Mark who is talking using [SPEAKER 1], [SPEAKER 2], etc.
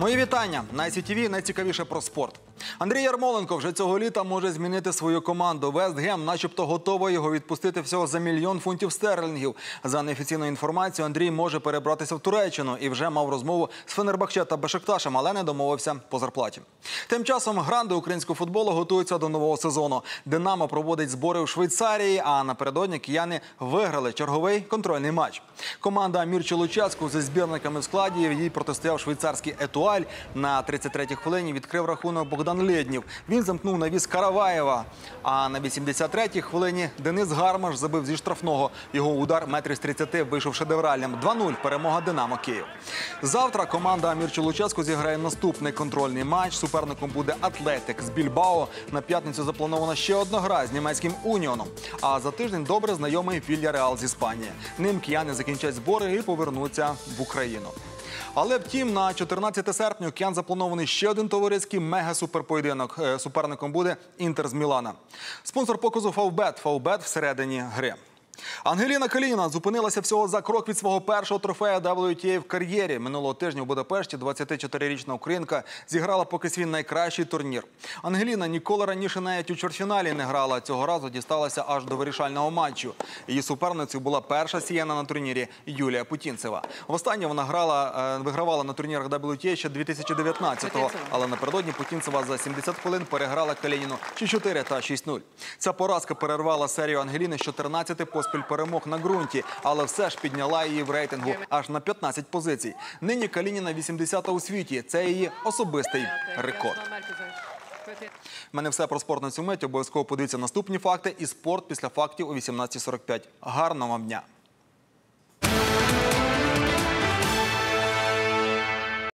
[SPEAKER 1] Мої вітання. На ICTV найцікавіше про спорт. Андрій Ярмоленко вже цього літа може змінити свою команду. Вест Гем начебто готовий його відпустити всього за 1 мільйон фунтів стерлінгів. За неофіційною інформацією, Андрій може перебратися в Туреччину і вже мав розмову з Фенербахче та Бешикташем, але не домовився по зарплаті. Тим часом гранди українського футболу готуються до нового сезону. «Динамо» проводить збори в Швейцарії, а напередодні кияни виграли черговий контрольний матч. Команда Мірчі Луческу зі збірниками в складі, їй протистояв швейцарський «Етуаль». На 33-й хвилині відкрив рахунок Богдан Лєднєв. Він замкнув навіс Караваєва. А на 83-й хвилині Денис Гармаш забив зі штрафного. Його удар метрів з 30 вийшов шедевральним. 2-0 – перемога «Динамо» Київ. Завтра команда Мірчі Луческу зіграє наступний контрольний матч. Суперником буде «Атлетик» з Більбао. На п'ятницю запланована ще одна гра з німецьким «Уніоном». А за тиждень добре знайомий «Вільяреал» з Іспанії. Ним кияни закінчать збори і повернуться в Україну. Але втім, на 14 серпня у киян запланований ще один товариський мега-суперпоєдинок. Суперником буде «Інтер» з Мілана. Спонсор показу «Фавбет». «Фавбет» всередині гри. Ангеліна Калініна зупинилася всього за крок від свого першого трофея WTA в кар'єрі. Минулого тижня у Будапешті 24-річна українка зіграла поки свій найкращий турнір. Ангеліна ніколи раніше навіть у чвертьфіналі не грала. Цього разу дісталася аж до вирішального матчу. Її суперницею була перша сіяна на турнірі Юлія Путінцева. Востаннє вона вигравала на турнірах WTA ще 2019-го, але напередодні Путінцева за 70 хвилин переграла Калініну 6-4 та 6-0. Ця поразка перервала серію Ангеліни з 14 поспіль перемог на ґрунті, але все ж підняла її в рейтингу аж на 15 позицій. Нині Калініна 80-та у світі. Це її особистий рекорд. У мене все про спорт на цю мить. Обов'язково подивіться наступні факти і спорт після фактів о 18:45. Гарного вам дня!